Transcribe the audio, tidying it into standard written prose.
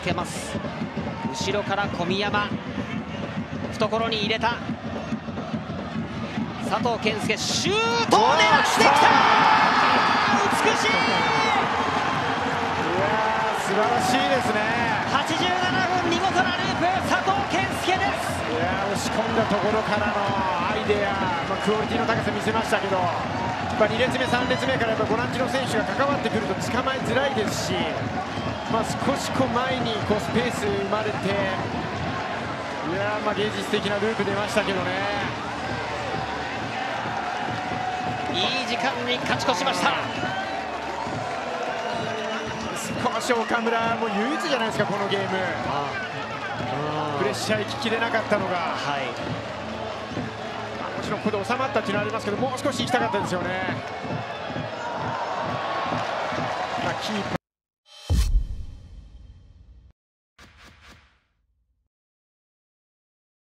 けます。後ろから小宮山、懐に入れた佐藤健介、シュートを狙ってきた。美しい。 素晴らしいですね。 87分、見事なループ、佐藤健介です。 押し込んだところからのアイデア、クオリティの高さ見せましたけど、2列目、3列目からボランチの選手が関わってくると捕まえづらいですし、少し前にスペース生まれて、芸術的なループ出ましたけどね。 いい時間に勝ち越しました。 少し岡村も唯一じゃないですか、このゲーム。プレッシャー行ききれなかったのが、もちろんここで収まったっていうのはありますけど、もう少し行きたかったですよね。キー